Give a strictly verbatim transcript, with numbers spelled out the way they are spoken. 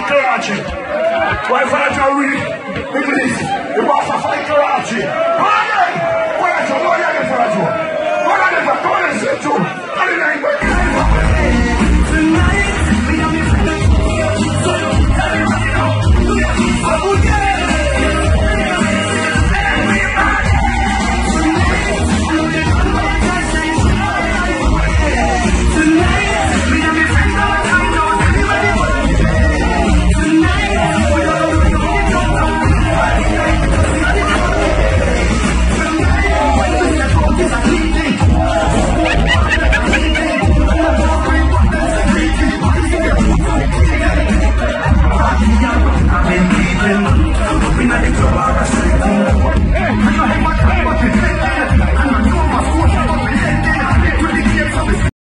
Karachi. Why fight your read English? The boss of fight Karachi. What are you? What are you? What are you? What are you? What are you?